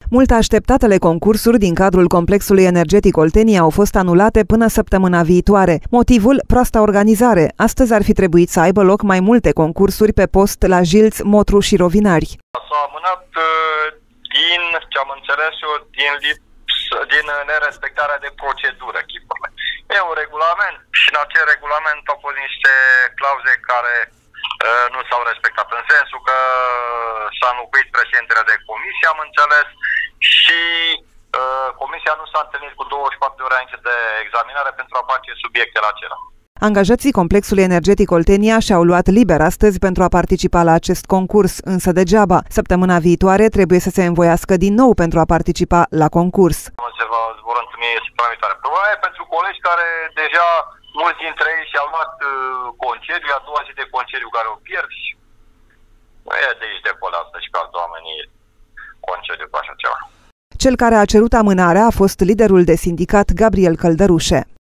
Mult așteptatele concursuri din cadrul complexului energetic Oltenia au fost anulate până săptămâna viitoare. Motivul? Proasta organizare. Astăzi ar fi trebuit să aibă loc mai multe concursuri pe post la Jilț, Motru și Rovinari. S-a amânat din ce am înțeles eu, din nerespectarea de procedură chipurile. E un regulament și în acel regulament au fost niște clauze care nu s-au respectat, în sensul că s-a înlocuit președintele de comisie, am înțeles, și comisia nu s-a întâlnit cu 24 de ore înainte de examinare pentru a face subiectele acelea. Angajații complexului energetic Oltenia și-au luat liber astăzi pentru a participa la acest concurs, însă degeaba. Săptămâna viitoare trebuie să se învoiască din nou pentru a participa la concurs. Se vor întâlni săptămâna viitoare. Probabil pentru colegi care deja, mulți dintre ei și-au luat concediu, a doua zi de concediu care o pierd și nu e de aici de acolo asta și pe alți oameni concediu cu așa ceva. Cel care a cerut amânarea a fost liderul de sindicat Gabriel Căldărușe.